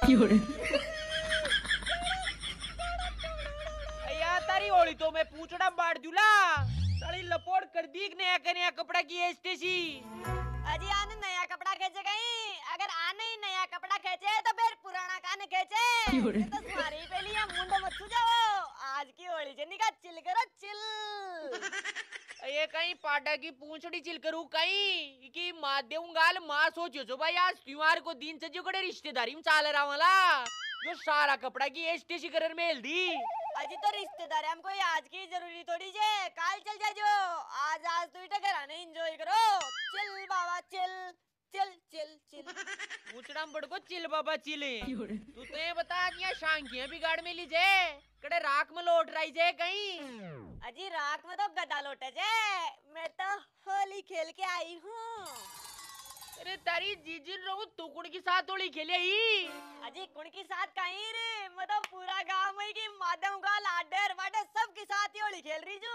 यार तारी होली तो मैं पूछड़ा बांट दूला साली लपोड़ कर दी नया कपड़ा की एस्टेसी। अजी आने नया कपड़ा खेचे कहीं, अगर आने ही नया कपड़ा खेचे तो फिर पुराना काने खेचे। तो तुम्हारी पहली ये मुंडो मत जाओ, आज की होली जनी का चिल करो चिल। ये कहीं पाटा की पूंछड़ी चिल करूं कहीं कि मार देऊंगाल मां सोचो जो भाई आज त्योहार को दिन से जो कड़े रिश्तेदारी में चाल रहा वाला जो सारा कपड़ा की एस्टेसी करर मेल दी। अजी तो रिश्तेदार हमको आज की जरूरी थोड़ी जे, काल चल जाजो। आज तू इटा घराने एंजॉय करो, चिल बाबा चिल चिल चिल चिल। पूछड़ा बड़को चिल बाबा चिले तू तो ये बता कि शांकियां बिगाड़ में लीजे कड़े राख में लौट रही जे कहीं। अजी राख में तो गदा लौटे जे, मैं तो होली खेल के आई हूँ। अरे तारी जीजिन रो तू कुण के साथ होली खेले ही। अजी कुण के साथ कहीं रे, मतलब पूरा गांव में की माधव का लाडर वाडे सब के साथ ही होली खेल रही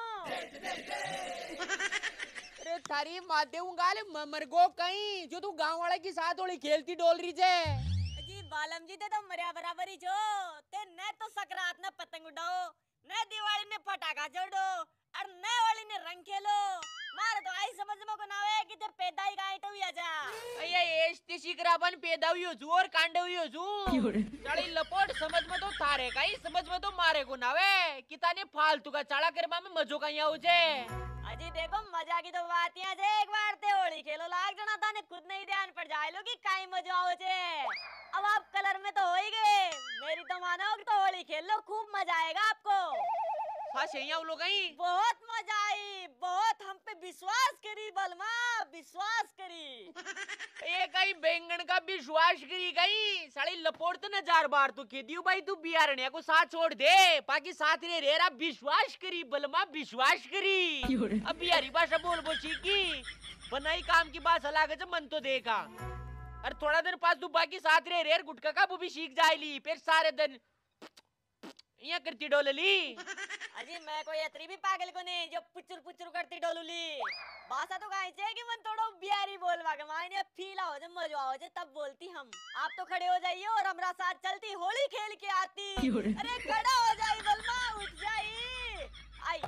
हूँ। अरे थारी माध्यम गाल मरगो कहीं जो तू गांव वाले के साथ होली खेलती डोल रही जे। अजी बालम जी तो मरिया बराबर ही जो ते न तो सकरात न पतंग उड़ाओ, न दिवाली ने पटाखा जोड़ो और न होली ने रंग खेलो। मार तो आई समझ में को ना है कि ते पैदाई का आइटम ही आजा। अये एस्टी शिकराबन पैदा हुई हो जू और कांड हुई हो जू साली लपोट समझ में तो थारे का ही समझ में तो मारे को नावे कि ताने फालतू का चाड़ा करवा में मजो का यहाँ हो जे। अजी देखो मजा की तो बात यहाँ जे, एक बार ते होली खेलो लाग जना था ने खुद नहीं ध्यान पड़ जाए लो कि काई मजा हो जे। अब आप कलर में तो हो ही गए, मेरी तो मानो कि तो होली खेल लो, खूब मजा आएगा आपको। फंस यहाँ लोग बहुत मजा आई, बहुत हम पे विश्वास करी बलमा, विश्वास करी। ये कहीं बैंगन का विश्वास करी गई साली लपोट तो नजार बार तो कह दियो भाई तू बियारण्या को साथ छोड़ दे बाकी साथ रे रेरा विश्वास करी बलमा विश्वास करी। अब बिहारी भाषा बोल बो सीखी बनाई काम की बात अलग है मन तो देखा और थोड़ा देर पास तू बाकी साथ रे रेर गुटका का वो भी सीख जाएली फिर सारे दिन यहाँ करती डोलली। अजी मैं कोई इतनी भी पागल को नहीं जो पुचुर पुचुर करती डोलुली। भाषा तो कहीं चाहिए कि मन थोड़ा बिहारी बोलवा के मायने फील आओ जब मजा आओ जब तब बोलती हम। आप तो खड़े हो जाइए और हमारा साथ चलती होली खेल के आती। अरे खड़ा हो जाई बलमा, उठ जाई आई।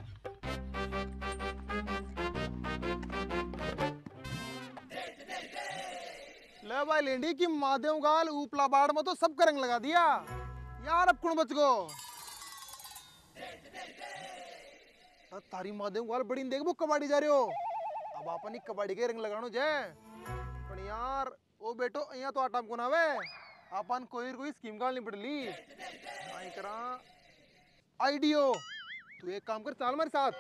ले भाई लेंडी की माध्यम गाल ऊपला बाड़ में तो सब का रंग लगा दिया यार। अब कौन बच गो तारी माध्यम गाल बड़ी देख वो कबाड़ी जा रहे हो। अब अपन कबाड़ी के रंग लगानो जाए पर यार ओ बेटो यहाँ तो आटाम को ना वे अपन कोई स्कीम गाल नहीं पड़ली आई करा आईडियो। तू एक काम कर चल मेरे साथ।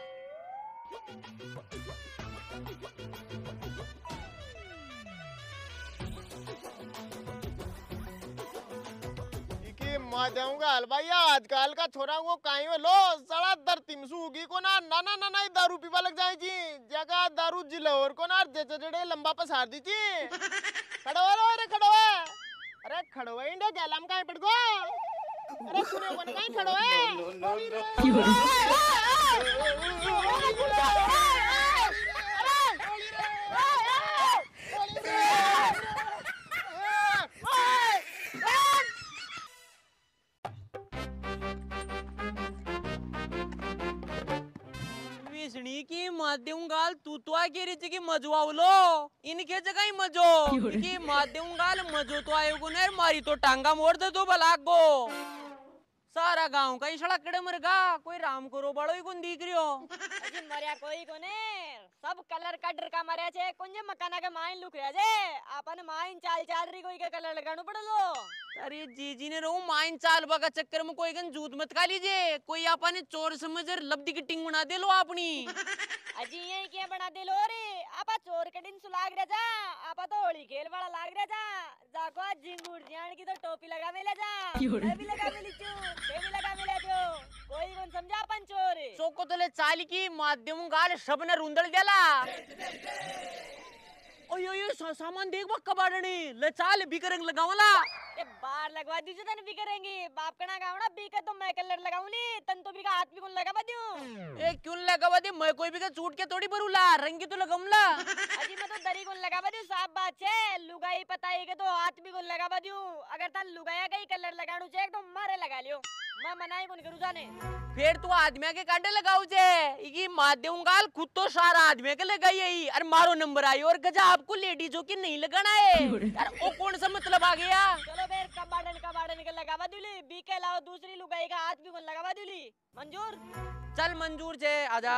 जाऊंगा हलवाई आजकल का छोरा को काई में लो सड़ा दर तिमसूगी को ना ना ना ना ना दारू पीवा लग जाए जी जगह दारू जिलोर को ना जड़े लंबा पसार दी जी। खड़ो अरे खड़ो अरे खड़ो इंडे गैलम काई पड़ गो अरे सुने को नहीं खड़ो की माध्यम गाल तू तो आगे रीच की मजवाओ लो इनके जगह ही मजो की माध्यम गाल मजो तो आएगो ने मारी तो टांगा मोड़ दे दो भला गो सारा गांव का सड़क कड़े मरगा कोई राम को रो बड़ो ही कौन दिख रियो। अजी मरिया कोई कोने सब कलर का डर का मरिया छे कोन जे मकाना के माइन लुक रहा जे अपन माइन चाल चाल रही कोई के कलर लगानो पड़लो। अरे जीजी ने रो माइन चाल बगा चक्कर में कोई गन जूत मत खा लीजिए कोई आपने चोर समझ लब्दी की टिंग बना दे लो अपनी। अजी ये क्या बना दे लो रे आपा चोर के दिन सुलाग रे जा आपा तो होली खेल वाला लाग रे जा जाको झिंगुर जान की तो टोपी लगा मेले जा मैं भी लगा मेली चू ते भी लगा मेले जो कोई कौन समझा अपन चोर सोको तले चाल की माध्यम गाल सब ने रुंदल देला। ओयो यो सामान देख बा कबाड़नी ले चाल बिकरंग लगावला ये बार लगवा दी जो तन भी करेंगे बाप कना गावना बीके तो मैं कलर लगाऊंगी तन तो भी का हाथ भी कौन लगा दूं ए क्यों लगावा दे मैं कोई भी का छूट के थोड़ी भरूला रंगी तो लगाऊंला। अजी मैं तो दरी कौन लगावा दूं साफ बात है लुगाई पता लुगाई के तो हाथ भी को लगावा दियो। अगर तन लुगाया कहीं कलर लगाणु छे तो मारे लगा लियो। मैं मनाई कोनी करू जाने। फिर तू आदमी के कांडे लगाऊ जे इकी मार देऊंगाल खुद तो सारा आदमी के लगाई है और मारो नंबर आई और गजा आपको लेडीजों की नहीं लगाना है यार। वो कौन सा मतलब आ गया? चलो फिर कबाड़न के लगावा दिली। बी के अलावा दूसरी लुगाई का हाथ भी को लगावा दिली। मंजूर? चल मंजूर जे आजा।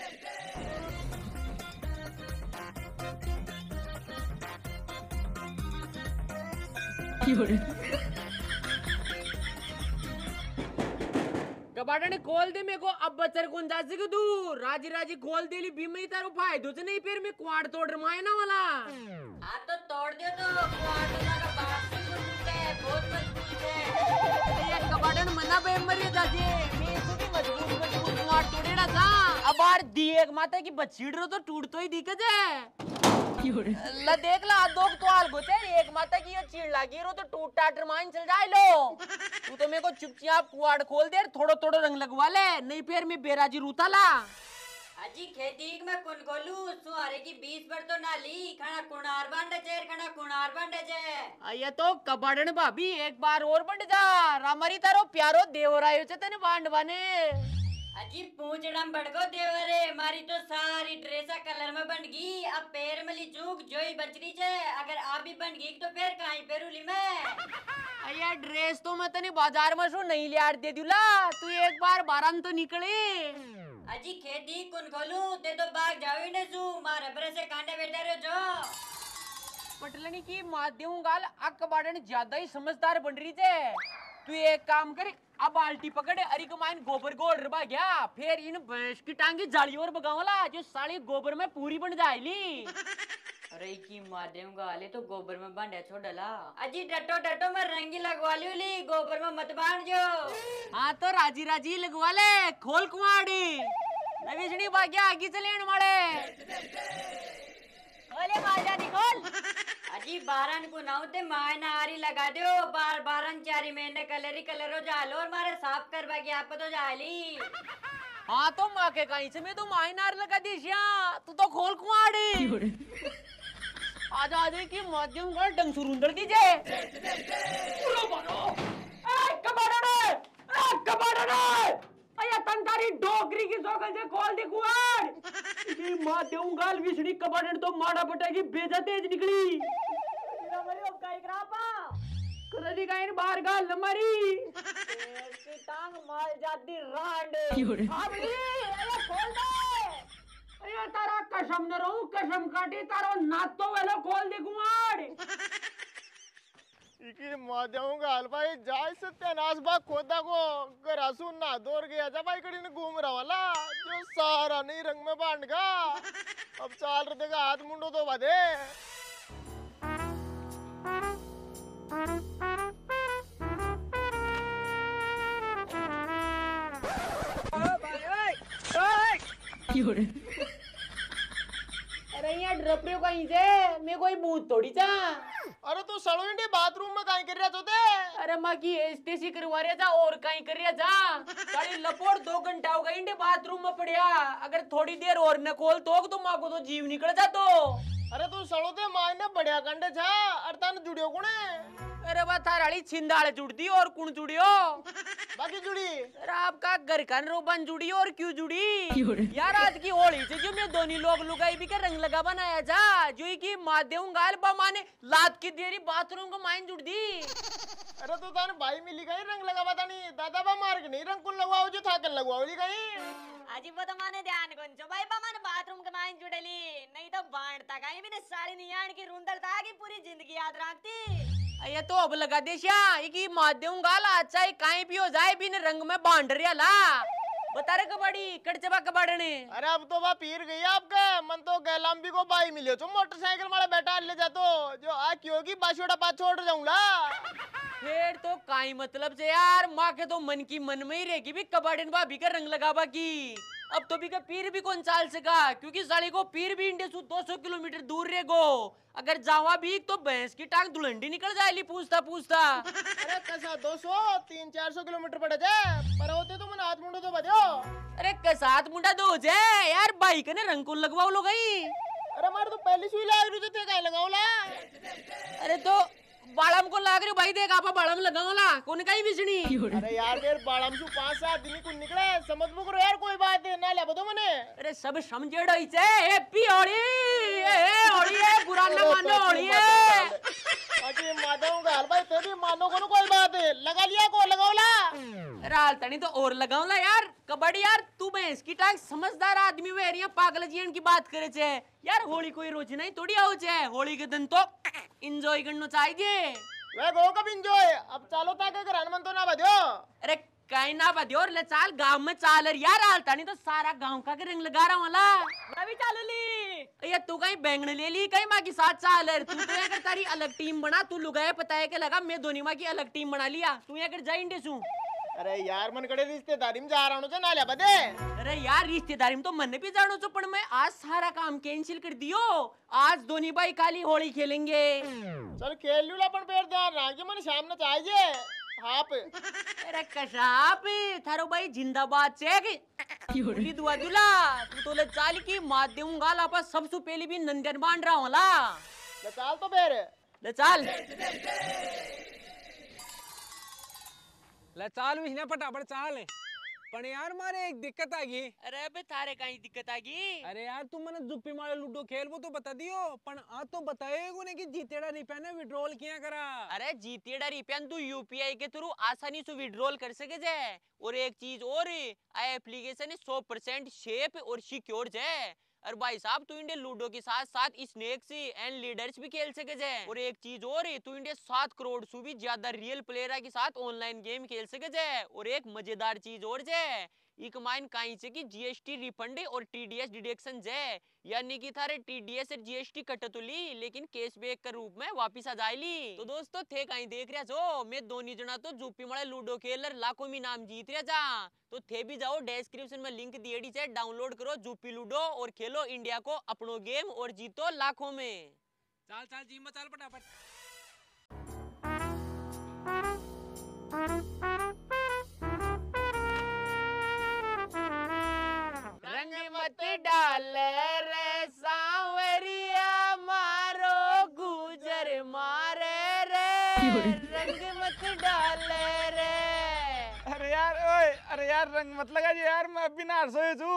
कबाड़ा ने खोल दे मेरे को अब बचर कौन जा सके तू राजी राजी खोल दे ली बीमा ही तारो फायदो से नहीं फिर मैं क्वाड तोड़ रमाए ना वाला। हाँ तो तोड़ दियो तो क्वाड का बात से कुछ है बहुत मजबूत है। यार कबाड़ा ने मना बे मरिए जाजे मैं इसकी मजबूत क्वाड तोड़ेड़ा था अब बार दी एक माता की बच्चीड़ रो तो टूट तो ही दिक्कत है। ला देख ला दो तो आल गोते एक माता की ये चीड़ लागी रो तो टूट टाटर मान चल जाए लो। तू तो मेरे को चुपचाप कुआड़ खोल दे थोड़ो थोड़ो रंग लगवा ले नहीं फिर मैं बेराजी रूता ला। अजी खेती में कुन गोलू सुहारे की 20 पर तो नाली खना कुनार बंड जेर खना कुनार बंड जे। ये तो कबाड़न भाभी एक बार और बंड जा रामरी तारो प्यारो देवरायो चे तने बांड बने। अजी पूंछड़म बड़गो देवरे मारी तो सारी ड्रेसा कलर में बन गई। अब पैर में ली चूक जोई बचरी छे अगर आप भी बन गई तो फिर काई पेरुली में। ये ड्रेस तो मैं तने बाजार में सो नहीं लियार दे दूला तू एक बार बारान तो निकले। अजी खेती कुन खोलू ते तो बाग जाओ ने सु मारे बरे से कांडे बैठे रहो जो। पटलनी की माध्यम गाल अक कबाड़न ज्यादा ही समझदार बन रही थे। तू एक काम कर अब बाल्टी पकड़े अरी कमाइन गोबर गोड़ रबा गया फिर इन भैंस की टांगी जाली और बगावला जो साली गोबर में पूरी बन जाएली। अरे की माध्यम गाले तो गोबर में बांधे छोड़ डला। अजी डटो डटो मैं रंगी लगवा लियो ली गोबर में मत बांध जो। हाँ तो राजी राजी लगवा ले खोल कुआड़ी नवीजनी भाग्या आगे चले माड़े खोले बाजा निकोल। अजी बारन को नाउ ते माय नारी लगा दो बारन चारी महीने कलरी कलरो जालो और मारे साफ करवा के आप तो जाली। हाँ तो माँ के कहीं से मैं तो मायनार लगा दी तू तो खोल कुआड़ी आजा आजा की माध्यम का डंग सुरुंदर दीजे। अया तंतारी डोकरी की सोकल से खोल दी कुआड़ ये माँ देऊंगाल विष्णी कबाड़न तो माड़ा पटाएगी बेजा तेज निकली। कदी काइन बाहर गाल लमारी की टांग मार जाती रांड भाभी अरे खोल दे अरे तारा कसम न रहूं कसम काटी तारो नात तो वेलो खोल दे कुआड़। इकी माध्यम गाल भाई जाय सत्यानाश बा खोदा को गरासू ना दौड़ गया जा भाई कड़ी ने घूम रहा वाला जो सारा नहीं रंग में बांध गा अब चाल रहे देगा हाथ मुंडो तो बदे। अरे यहाँ ड्रपरियो कहीं से मैं कोई भूत थोड़ी चा। अरे तू सड़ो इंडी बाथरूम में काई कर रहा तोते? अरे माँ की एस्टेसी करवा रहा था और कहीं कर रहा था साड़ी लपोड़ 2 घंटा हो गई इंडे बाथरूम में पड़िया अगर थोड़ी देर और न खोल तो माँ को तो जीव निकल जा तो। अरे तू सड़ो ते माँ ने बढ़िया कंडे छा अर्थान जुड़ियो कुने? अरे बा थाराली छिंदाड़ जुड़ती और कुण जुड़ियो बाकी जुड़ी अरे आपका घर का रोबन जुड़ी और क्यों जुड़ी यार आज की होली से जो मैं दोनों लोग लुगाई भी के रंग लगा बनाया जा जो की माध्यम गाल बा माने लात की देरी बाथरूम को माइन जुड़ दी। अरे तो ताने भाई मिली गई रंग लगा बता नहीं दादा बा मार के नहीं रंग कुल लगवाओ जो था कर लगवाओ ली गई। अजी वो तो माने ध्यान कोंचो भाई बा माने बाथरूम के माइन जुड़ेली नहीं तो बांटता कहीं भी ने साड़ी नियाण की रुंदरता की पूरी जिंदगी याद रखती। ये तो अब लगा दे श्या की माध्यम गाला अच्छा काई भी हो जाए बिन रंग में बांध रिया ला बता रे कबाड़ी कड़चबा कबाड़ने। अरे अब तो बा पीर गई आपके मन तो गैलाम्बी को बाई मिले तो मोटरसाइकिल वाला बैठा ले जा तो जो आ क्यों की बाशोड़ा पा छोड़ जाऊंगा। फिर तो काई मतलब से यार माँ के तो मन की मन में ही रहेगी भी कबाड़न भाभी का रंग लगावा की अब तो भी का पीर भी कौन चाल सका क्योंकि साली को पीर भी इंडिया से 200 किलोमीटर दूर रहेगो अगर जावा भी तो भैंस की टांग दुलंडी निकल जाएगी पूछता पूछता। अरे कैसा 200-300-400 किलोमीटर पड़े जाए पर होते तो मन हाथ मुंडो तो बजो। अरे कसात मुंडा दो जाए यार बाइक ने रंग को लगवाओ लो गई अरे मारे तो पहली सुई लाग रही थे कहीं लगाऊला। अरे तो बाड़म को लाग रही भाई, देख आपा बाड़म लगाऊला कौन कहीं बिसनी। अरे यार फिर बाड़म से 5-7 दिन को निकले समझ में करो यार, कोई बात है ना ले बतो मने। अरे सब समझेड़ो इसे, हैप्पी होली, ए होली है, बुरा ना मानो होली है। अजी माधव गाल भाई तेरी मानो को कोई बात है, लगा लिया को लगाओला। अरे हाल तनी तो और लगाऊला यार, कबड्डी यार तू भैंस की टांग समझदार आदमी वे रिया, पागल जीवन की बात करे छे यार। होली कोई रोज नहीं थोड़ी आओ छे, होली के दिन तो एंजॉय करना चाहिए। वे गो कब एंजॉय, अब चालो ताके घर मन तो ना बदियो। अरे कहीं ना बदियो ले चाल गांव में चाल यार, हाल तनी तो सारा गांव का के रंग लगा रहा वाला। मैं भी चालू ली। ये तू कहीं बैंगन ले ली, कहीं माँ की साथ चाल है। तू तो अगर तारी अलग टीम बना, तू लुगाया पता है के लगा मैं दोनों माँ की अलग टीम बना लिया, तू अगर जा इंडे सू। अरे यार मन कड़े रिश्तेदारी में जा रहा हूँ ना ले बदे। अरे यार रिश्तेदारी में तो मन भी जानो छो, पर मैं आज सारा काम कैंसिल कर दियो। आज दोनों भाई खाली होली खेलेंगे। चल खेल लूला पण पेड़ ध्यान रख मन शाम न चाहिए। हाप अरे कशाप थारो भाई जिंदाबाद चेक होली दुआ दुला, तू तो ले चाल की मार दूंगा लापा सबसे पहले भी नंदन बांध रहा होला। ले चाल तो फिर ले चाल ले चाल विष्णा फटाफट चाल। पण यार मारे एक दिक्कत आ गई। अरे बे थारे कहीं दिक्कत आ गई। अरे यार तुम मैंने जुप्पी मारे लूडो खेल वो तो बता दियो, पण आ तो बताएगो ने कि जीतेड़ा रुपया ने विड्रॉल किया करा। अरे जीतेड़ा रुपया तू यूपीआई के थ्रू आसानी से विड्रॉल कर सके जे। और एक चीज और, एप्लीकेशन 100% सेफ और सिक्योर है। और भाई साहब तू इंडे लूडो के साथ साथ स्नेक्स एंड लीडर्स भी खेल सके जे। और एक चीज और, तू इंडे 7 करोड़ से भी ज्यादा रियल प्लेयर के साथ ऑनलाइन गेम खेल सके जे। और एक मजेदार चीज और जे, एक माइन कहीं से कि जीएसटी रिफंड और टीडीएस डिडक्शन जे, यानी कि थारे टीडीएस और जीएसटी कटतुली लेकिन कैशबैक के रूप में वापस आ जाएली। तो दोस्तों थे कहीं देख रहा जो मैं दोनों जना तो जुप्पी मड़े लूडो खेलर लाखों में नाम जीत रहा जा। तो थे भी जाओ डिस्क्रिप्शन में लिंक दिएड़ी से डाउनलोड करो जुप्पी लूडो और खेलो इंडिया को अपनो गेम और जीतो लाखों में। चाल चाल जी में चाल फटाफट। रंग मत डाल रे सांवरिया, मारो गुजर मारे रे, रंग मत डाल रे। अरे यार ओए, अरे यार रंग मत लगा जी यार, मैं अभी ना सोए छू।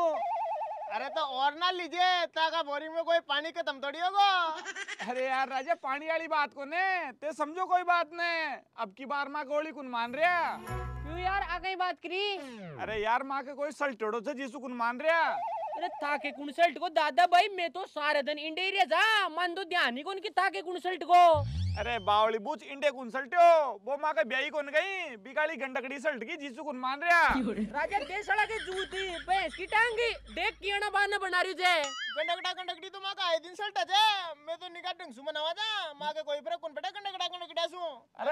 अरे तो और ना लीजिए ताका बोरिंग में कोई पानी खत्म थोड़ी होगा। अरे यार राजा पानी वाली बात को ने ते समझो कोई बात ने, अब की बार माँ गोली कुन मान रहा। क्यों यार आ गई बात करी। अरे यार माँ के कोई सल्टोड़ो से जिसु कुन मान रहा। अरे थाके कुंसल्ट को दादा भाई मैं तो सारे दिन इंडे जा, मन तो ध्यान ही कौन की थाके कुंसल्ट को। अरे बावली बूच इंडे कुन सल्टो, वो माँ के ब्याही कौन गई बिगाड़ी गंडकड़ी सल्ट की जिसु कुन मान रहा। राजा दे सड़ा के जूती भैंस की टांगी देख कियाना बाना बना रही जे। गंडकड़ी तो माँ का आए दिन सल्ट है, मैं तो निकाल ढंग से मनावा जा। माँ के कोई फर्क कौन पड़ा गंडकड़ा सु।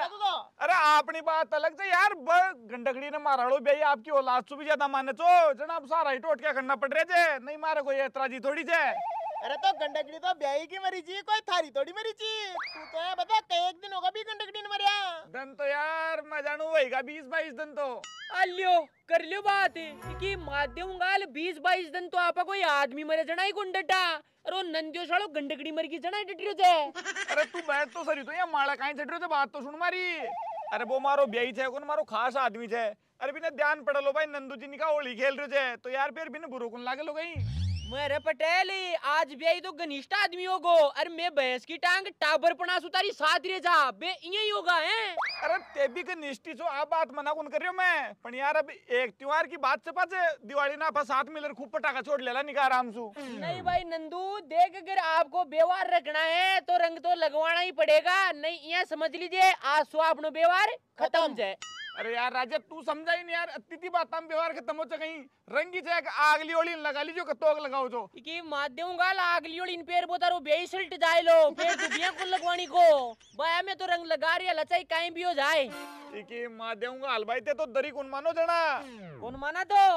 अरे अपनी बात अलग से यार, गंडकड़ी ने मारा लो ब्याही आपकी औलाद से भी ज्यादा माने तो जनाब सारा ही टोट क्या करना पड़ रहे थे, नहीं मारे कोई ऐतराजी थोड़ी थे। अरे तो गंडकड़ी तो ब्याही की मरी थी, कोई थारी थोड़ी मरी थी। तू तो है बता कई एक दिन होगा भी गंडकड़ी ने मरिया। दिन तो यार मैं जानू वहीगा 20-22 दिन तो। अल्यो कर लियो बात कि माध्यम गाल 20-22 दिन तो आपा कोई आदमी मरे जना ही गुंडटा, और वो नंदियो सालो गंडकड़ी मर की जना डटियो जे। अरे तू बैठ तो सरी तो या माला काई चढ़ रहे थे, बात तो सुन मारी। अरे वो मारो ब्याही थे कौन मारो खास आदमी थे। अरे बिना ध्यान पड़ लो भाई नंदू जी निका होली खेल रहे थे, तो यार फिर बिना बुरो कुन लागे लो गई। मेरे पटेल आज भी आई तो घनिष्ठ आदमी होगो, अरे मैं भैंस की टांग टाबर पना सुतारी साथ रे जा बे यही होगा है। अरे ते भी के निष्ठी सो आप बात मना कौन कर रही हूं मैं, पण यार अब एक त्योहार की बात से पाछे दिवाली ना आपा साथ मिलकर खूब पटाखा छोड़ लेला निका आराम सु। नहीं भाई नंदू देख, अगर आपको व्यवहार रखना है तो रंग तो लगवाना ही पड़ेगा, नहीं यहाँ समझ लीजिए आज सो अपनो व्यवहार खत्म जाए। अरे यार राजा तू समझा ही नहीं यार, अतिथि बात हम व्यवहार खत्म हो कहीं रंगी जाए आगली ओली लगा लीजो कतोग लगाओ जो कि माध्यम गाल आगली ओली इन पेड़ बोतारो बेई सल्ट जाए लो फिर दुबिया को लगवानी को बाया में तो रंग लगा रही है लचाई कहीं भी हो जाए। ठीक है माध्यम गाल भाई ते तो दरी कौन मानो जना कौन माना तो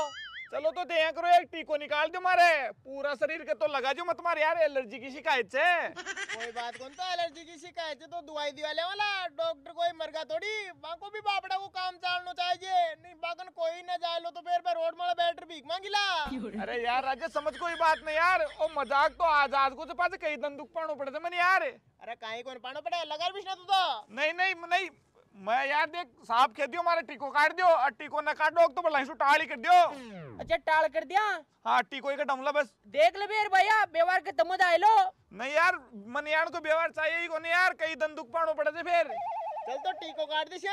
चलो तो दे करो एक टीको निकाल दो मारे पूरा शरीर के तो लगा जो मत मारे यार एलर्जी की शिकायत से। कोई बात कौन तो एलर्जी की शिकायत है तो दवाई दिवाले वाला डॉक्टर कोई मरगा थोड़ी बाको भी बापड़ा को काम चालना चाहिए नहीं बागन कोई न जाए लो तो फिर रोड में बैठ भीख मांगिला। अरे यार राजा समझ कोई बात नहीं यार ओ मजाक तो आज को तो पास कई दिन दुख पानो पड़े थे मैंने यार। अरे काहे कौन पानो पड़े लगा भी ना तू तो। नहीं नहीं नहीं मैं यार देख साहब कह दियो मारे टीको काट दियो और टीको न काटो तो बला टाल ही कर दियो। अच्छा टाल कर दिया। हाँ टीको ही कटमला बस देख ले बेर भैया व्यवहार के तमो आए लो। नहीं यार मन यार को व्यवहार चाहिए ही को नहीं यार कई दिन दुख पानो पड़े थे फिर। चल तो टीको काट दिस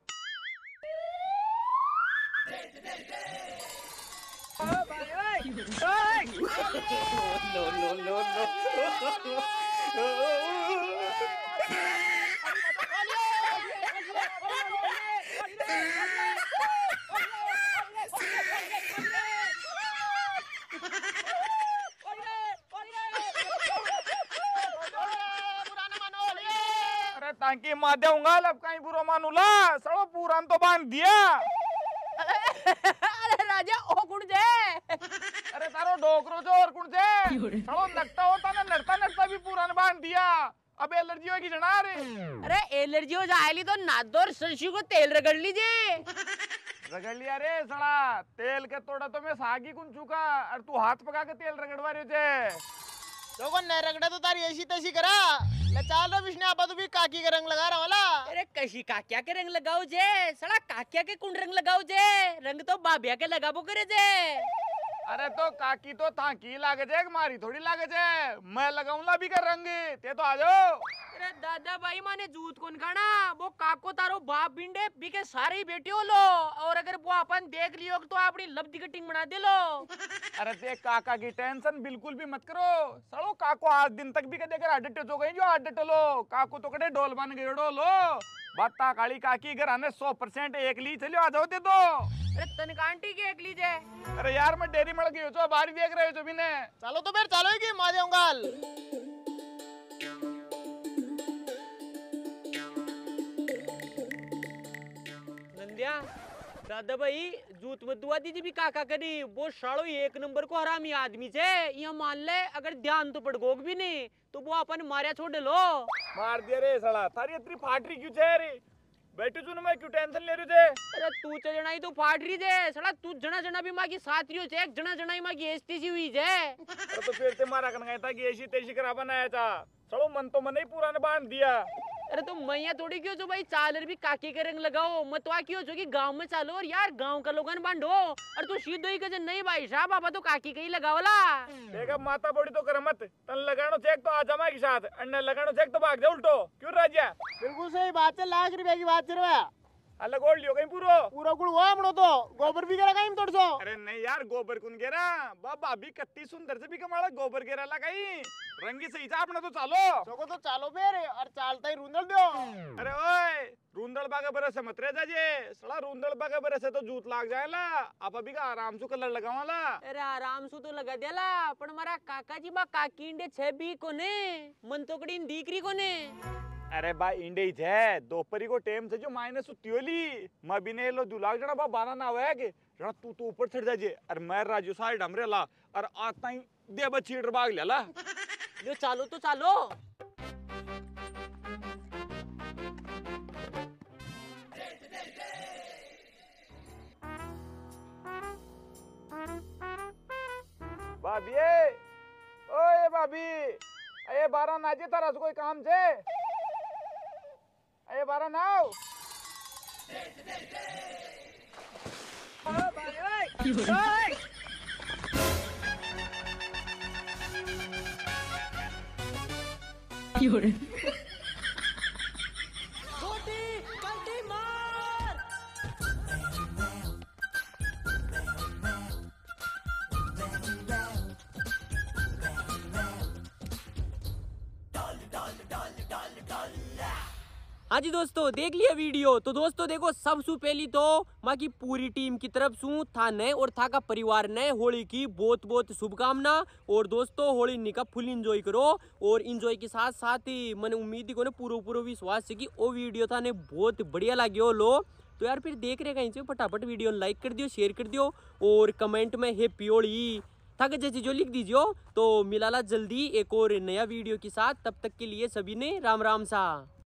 ताकि माध्य होगा अब कहीं बुरा मानूला सड़ो पुरान तो बांध दिया। अरे राजा ओ कुण जे अरे तारो डोकरो जो और कुण जे सड़ो नकटा होता ना नड़ता नड़ता भी पुरान बांध दिया अब एलर्जी होगी जना रे। अरे एलर्जी हो जाएली तो नादोर सरसों को तेल रगड़ लीजिए। रगड़ लिया रे सड़ा तेल के तोड़ा तो मैं सागी कुन चुका और तू हाथ पका के तेल रगड़वा रहे थे तो कौन न रगड़ा तो तारी ऐसी तैसी करा ले चाल रे विष्णु आपा तो भी काकी का रंग लगा रहा वाला। अरे कशी काकिया के रंग लगाओ जे सड़ा काकिया के कुंड रंग लगाओ जे रंग तो बाबिया के लगाबो करे जे। अरे तो काकी तो थाकी लागे जे मारी थोड़ी लागे जे मैं लगाऊंगा भी कर रंग ते तो आ जाओ। अरे दादा भाई माने जूत कौन खाना वो काको तारो बाप बिंडे बीके सारे ही बेटे हो लो और अगर वो अपन देख लियो तो अपनी लब्धी कटिंग बना दे लो। अरे देख काका की टेंशन बिल्कुल भी मत करो सड़ो काको आज दिन तक भी कदे कर अड्डे हो गई जो अड्डे लो काको तो कदे डोल बन गए डोलो बाता काली काकी घर आने 100% एक ली चलियो आ जाओ ते तो। अरे तनकांटी के एक लीजे। अरे यार मैं डेरी मड़ गई हो बाहर देख रहे हो जो भी ने चलो तो फिर चलो की माँ जाऊंगाल। नंदिया दादा भाई जूत मत दुआ दीजिए भी काका करी वो साड़ो एक नंबर को हरामी आदमी छे यहाँ मान ले अगर ध्यान तो पड़ गोग भी नहीं तो वो अपन मारिया छोड़ लो। मार दिया रे सड़ा थारी इतनी फाटरी क्यों छे रे बैठे तू मैं क्यों टेंशन ले रही थे। अरे तू च जनाई तो फाट रही जे सड़ा तू जना जना भी माँ की साथियों छे एक जना जना ही माँ की एस्ती सी हुई जे। अरे तो फिर ते मारा कन गया था कि ऐसी तेजी करा बनाया था सड़ो मन तो मन ही पुराने बांध दिया। अरे तो मैया थोड़ी क्यों जो भाई चालर भी काके के रंग लगाओ मतवा क्यों जो कि गांव में चालो और यार गांव का लोगन बांधो और तू सीधो ही कहे नहीं भाई साहब बाबा तो काकी के ही लगावला। देखा माता बड़ी तो कर मत तन लगानो चेक तो आ जमा के साथ अन्य लगानो चेक तो भाग जा उल्टो क्यों राजा। बिल्कुल सही बात है लाख रुपए की बात चल अलग ओढ़ लियो कहीं पूरा पूरा कुल हुआ हमनो तो गोबर भी करा कहीं तोड़ सो। अरे नहीं यार गोबर कुन गेरा बाबा अभी कत्ती सुंदर से भी कमाला गोबर गेरा लगाई रंगी सही था अपना तो चालो सोको तो चालो फिर और चालता ही रूंदल दो। अरे ओए रूंदल बागा बरस मत रह जाजे सड़ा रूंदल बागा बरस तो जूत लाग जाएला आप अभी का आराम से कलर लगावाला। अरे आराम से तो लगा देला पण मारा काका जी बा काकी इंडे छे भी कोने मन तो कड़ी दीकरी कोने। अरे भाई इंडे ही है दोपहरी को टेम से जो मायने सुतियोली मैं बिने लो दुलाग जड़ा बा बाना ना आवे के जड़ा तू तो ऊपर चढ़ जाजे और मैं राजू साइड हमरे ला और आता ही दे बचीड़ भाग लेला लो चालो तो चालो। भाभी ओए भाभी अये बारा नाचे तारा कोई काम छे अये बारा नाव हाँ जी दोस्तों देख लिया वीडियो तो दोस्तों देखो सबसे पहली तो माँ की पूरी टीम की तरफ से था नए और था का परिवार ने होली की बहुत बहुत शुभकामना और दोस्तों होली निका फुल एंजॉय करो और एंजॉय के साथ साथ ही मैंने उम्मीद ही को पूरा विश्वास है कि वो वीडियो था ने बहुत बढ़िया लगे लो तो यार फिर देख रहे कहीं से फटाफट वीडियो लाइक कर दियो, शेयर कर दियो और कमेंट में हैप्पी होली थक जैसी जो लिख दीजियो। तो मिलाला जल्दी एक और नया वीडियो के साथ, तब तक के लिए सभी ने राम राम सा।